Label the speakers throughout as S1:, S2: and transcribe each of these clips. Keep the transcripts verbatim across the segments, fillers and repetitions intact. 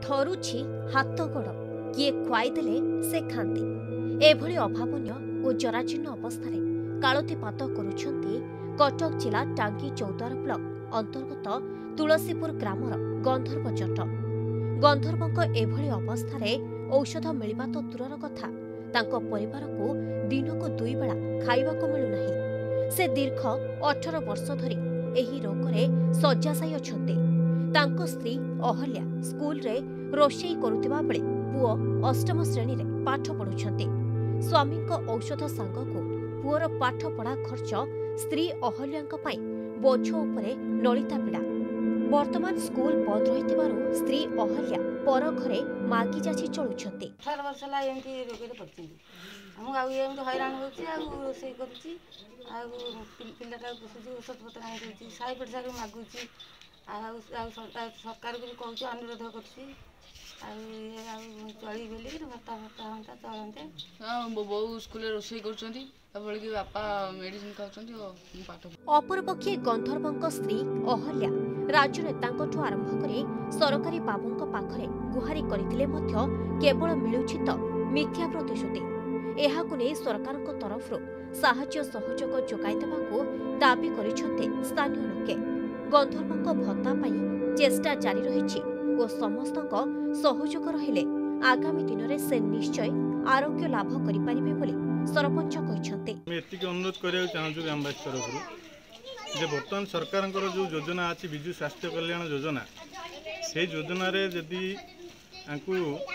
S1: ଥରୁଛି ହାତ ଗୋଡ଼ କିଏ ଖୁଆଇଦେଲେ ସେ ଖାଆନ୍ତି। ଏଭଳି ଅଭାବନୀୟ ଓ ଜରାଜୀର୍ଣ୍ଣ ଅବସ୍ଥାରେ କାଳତିପାତ କରୁଛନ୍ତି କଟକ ଜିଲ୍ଲା ଟାଙ୍ଗୀ ଚୌଦ୍ୱାର ବ୍ଲକ ଅନ୍ତର୍ଗତ ତୁଳସୀପୁର ଗ୍ରାମର ଗନ୍ଧର୍ବ ଜଟ। ଗନ୍ଧର୍ବଙ୍କ ଏଭଳି ଅବସ୍ଥାରେ ଔଷଧ ମିଳିବା ତ ଦୂରର କଥା, ତାଙ୍କ ପରିବାରକୁ ଦିନକୁ ଦୁଇ ବେଳା ଖାଇବାକୁ ମିଳୁନାହିଁ। ସେ ଦୀର୍ଘ ଅଠର ବର୍ଷ ଧରି ଏହି ରୋଗରେ ଶଯ୍ୟାଶାୟୀ ଅଛନ୍ତି। ତାଙ୍କ ସ୍ତ୍ରୀ ଅହଲ୍ୟା ସ୍କୁଲରେ ରୋଷେଇ କରୁଥିବା ବେଳେ ପୁଅ ଅଷ୍ଟମ ଶ୍ରେଣୀରେ ପାଠ ପଢୁଛନ୍ତି। ସ୍ୱାମୀଙ୍କ ଔଷଧ ସାଙ୍ଗକୁ ପୁଅର ପାଠପଢା ଖର୍ଚ୍ଚ ସ୍ତ୍ରୀ ଅହଲ୍ୟାଙ୍କ ପାଇଁ ବୋଝ ଉପରେ ନଳିତା ପିଡ଼ା। ବର୍ତ୍ତମାନ ସ୍କୁଲ ବନ୍ଦ ରହିଥିବାରୁ ସ୍ତ୍ରୀ ଅହଲ୍ୟା ପର ଘରେ ମାଗି ଯାଚି ଚଳୁଛନ୍ତି।
S2: ଅଠର ବର୍ଷ ହେଲା ଏମିତି ରୋଗରେ ପଡ଼ିଛନ୍ତି। ଆମକୁ ଆଉ ଏମିତି ହଇରାଣ ହେଉଛି, ଆଉ ରୋଷେଇ କରୁଛି, ଆଉ ପିଲାଟାକୁ ପୋଷୁଛି, ଔଷଧ ପତ୍ର ଆଣି ଦେଉଛି, ସାହି ପଡ଼ିଶାକୁ ମାଗୁଛି, ଆଉ ଆଉ ସରକାରକୁ ବି କହୁଛି, ଅନୁରୋଧ କରୁଛି, ଆଉ ଇଏ ଆଉ ଚଳିବି ବୋଲିକି ଭତ୍ତା ଭତ୍ତା ହୁଅନ୍ତା ଚଳନ୍ତେ।
S3: ବୋଉ ସ୍କୁଲରେ ରୋଷେଇ କରୁଛନ୍ତି, ତାପରେ ବାପା ମେଡିସିନ ଖାଉଛନ୍ତି। ପାଠ
S1: ଅପରପକ୍ଷେ ଗନ୍ଧର୍ବଙ୍କ ସ୍ତ୍ରୀ ଅହଲ୍ୟା ରାଜନେତାଙ୍କଠୁ ଆରମ୍ଭ କରି ସରକାରୀ ବାବୁଙ୍କ ପାଖରେ ଗୁହାରି କରିଥିଲେ ମଧ୍ୟ କେବଳ ମିଳୁଛି ତ ମିଥ୍ୟା ପ୍ରତିଶ୍ରୁତି। ଏହାକୁ ନେଇ ସରକାରଙ୍କ ତରଫରୁ ସାହାଯ୍ୟ ସହଯୋଗ ଯୋଗାଇ ଦେବାକୁ ଦାବି କରିଛନ୍ତି ସ୍ଥାନୀୟ ଲୋକେ। ଗନ୍ଧର୍ବଙ୍କ ଭତ୍ତା ପାଇଁ ଚେଷ୍ଟା ଜାରି ରହିଛି ଓ ସମସ୍ତଙ୍କ ସହଯୋଗ ରହିଲେ ଆଗାମୀ ଦିନରେ ସେ ନିଶ୍ଚୟ ଆରୋଗ୍ୟ ଲାଭ କରିପାରିବେ ବୋଲି ସରପଞ୍ଚ କହିଛନ୍ତି।
S4: ଏତିକି ଅନୁରୋଧ କରିବାକୁ ଚାହୁଁଛୁ ଗ୍ରାମବାସୀ ତରଫରୁ ଯେ ବର୍ତ୍ତମାନ ସରକାରଙ୍କର ଯେଉଁ ଯୋଜନା ଅଛି ବିଜୁ ସ୍ୱାସ୍ଥ୍ୟ କଲ୍ୟାଣ ଯୋଜନା, সেই ଯୋଜନାରେ ଯଦି ତାଙ୍କୁ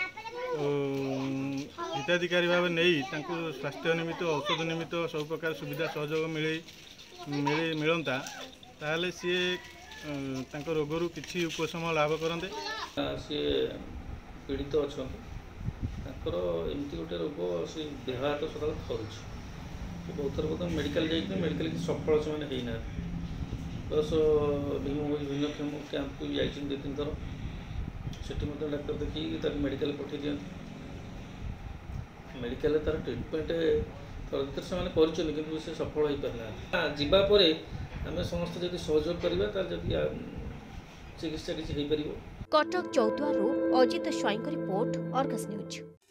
S4: ହିତାଧିକାରୀ ଭାବେ ନେଇ ତାଙ୍କୁ ସ୍ୱାସ୍ଥ୍ୟ ନିମିତ୍ତ ଔଷଧ ନିମିତ୍ତ ସବୁ ପ୍ରକାର ସୁବିଧା ସହଯୋଗ ମିଳେ ମିଳେ ମିଳନ୍ତା, ତାହେଲେ ସିଏ ତାଙ୍କ ରୋଗରୁ କିଛି ଉପଶମ ଲାଭ କରନ୍ତେ।
S5: ସିଏ ପୀଡ଼ିତ ଅଛନ୍ତି, ତାଙ୍କର ଏମିତି ଗୋଟେ ରୋଗ, ସେ ଦେହ ହାତ ସଦାବେଳେ ଥରୁଛି। ବହୁତ ଥର କଥା ମେଡ଼ିକାଲ ଯାଇକି ମେଡ଼ିକାଲ କିଛି ସଫଳ ସେମାନେ ହେଇନାହାନ୍ତି। ପ୍ଲସ୍ ଭିନ୍ନକ୍ଷମ କ୍ୟାମ୍ପକୁ ବି ଯାଇଛନ୍ତି ଦୁଇ ତିନି ଥର, ସେଠି ମଧ୍ୟ ଡାକ୍ତର ଦେଖିକି ତାକୁ ମେଡ଼ିକାଲ ପଠାଇ ଦିଅନ୍ତି। ମେଡ଼ିକାଲରେ ତାର ଟ୍ରିଟମେଣ୍ଟ ଥରେ ଦୁଇଥର ସେମାନେ କରିଛନ୍ତି, କିନ୍ତୁ ସେ ସଫଳ ହୋଇପାରିନାହାନ୍ତି। ଯିବା ପରେ ଆମେ ସମସ୍ତେ ଯଦି ସହଯୋଗ କରିବା, ତାହେଲେ ଯଦି ଚିକିତ୍ସା କିଛି ହେଇପାରିବ।
S1: କଟକ ଚୌଦ୍ୱାରରୁ ଅଜିତ ସ୍ୱାଇଁଙ୍କ ରିପୋର୍ଟ, ଅର୍ଗସ୍ ନ୍ୟୁଜ୍।